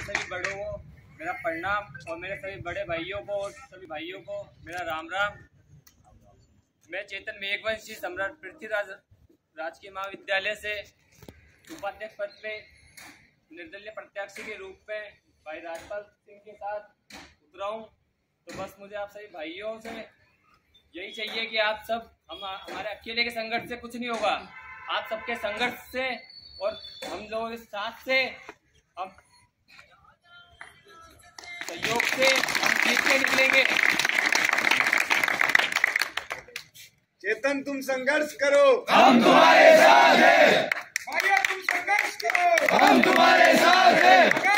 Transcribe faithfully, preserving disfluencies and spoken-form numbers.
सभी बड़ों को मेरा प्रणाम और मेरे सभी बड़े भाइयों को और सभी भाइयों को मेरा राम राम। मैं चेतन मेघवंशी सम्राट पृथ्वीराज राजकीय महाविद्यालय से उपाध्यक्ष पद पे निर्दलीय प्रत्याशी के रूप में भाई राजपाल सिंह के साथ उतरा हूँ। तो बस मुझे आप सभी भाइयों से यही चाहिए कि आप सब हम हमारे अकेले के संघर्ष से कुछ नहीं होगा, आप सबके संघर्ष से और हम लोगों के साथ से हम सहयोग से हम जीत के निकलेंगे। चेतन तुम संघर्ष करो, हम तुम्हारे साथ हैं। भाइयों तुम संघर्ष करो, हम तुम्हारे साथ हैं।